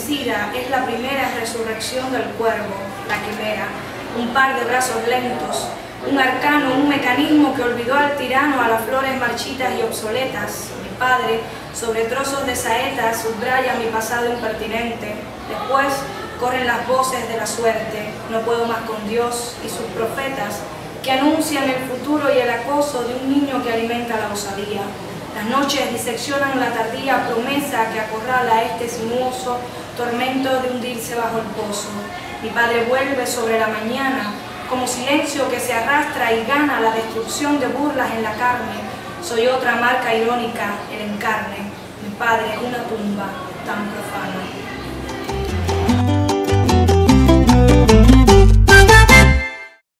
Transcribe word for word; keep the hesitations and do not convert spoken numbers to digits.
vencida es la primera resurrección del cuervo, la quimera, un par de brazos lentos, un arcano, un mecanismo que olvidó al tirano a las flores marchitas y obsoletas. Mi padre, sobre trozos de saeta, subraya mi pasado impertinente. Después corren las voces de la suerte, no puedo más con Dios y sus profetas, que anuncian el futuro y el acoso de un niño que alimenta la osadía. Las noches diseccionan la tardía promesa que acorrala este sinuoso tormento de hundirse bajo el pozo. Mi padre vuelve sobre la mañana, como silencio que se arrastra y gana la destrucción de burlas en la carne. Soy otra marca irónica, el encarne. Mi padre es una tumba tan profana.